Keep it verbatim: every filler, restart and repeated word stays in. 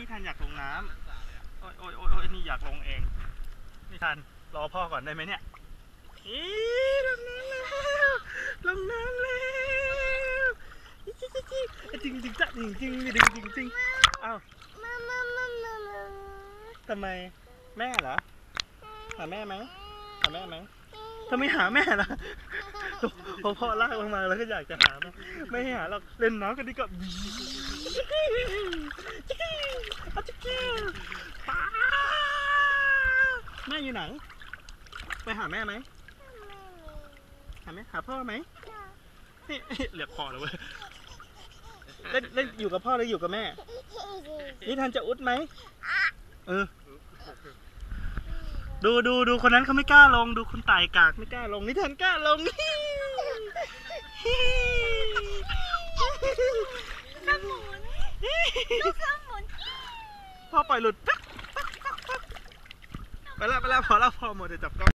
นี่ทันอยากลงน้ำโอ้ยโอ้ยโอ้ยนี่อยากลงเองนี่ทันรอพ่อก่อนได้ไหมเนี่ยอีลงน้ำแล้วลงน้ำแล้วจริงจริงจ้ะจริงจริงจริงจริงจริงอ้าวทำไมแม่เหรอหาแม่ไหมหาแม่ไหมทำไมหาแม่ล่ะพอพ่อลากลงมาแล้วก็อยากจะหาแม่ไม่หาเราเล่นน้ำกันดีกว่าแม่อยู่ไหนไปหาแม่ไหมหาแม่หาพ่อไหมเรียกพ่อเลยเว้ยเล่นเล่นอยู่กับพ่อหรืออยู่กับแม่นี่ทันจะอุดไหมเออดูดูดูคนนั้นเขาไม่กล้าลงดูคุณต่ายกากไม่กล้าลงนี่ทันกล้าลงสมุนลูกสมุนพ่อปล่อยหลุดไปแล้วไปแล้วพอแล้วพอหมดจะจับกล้อง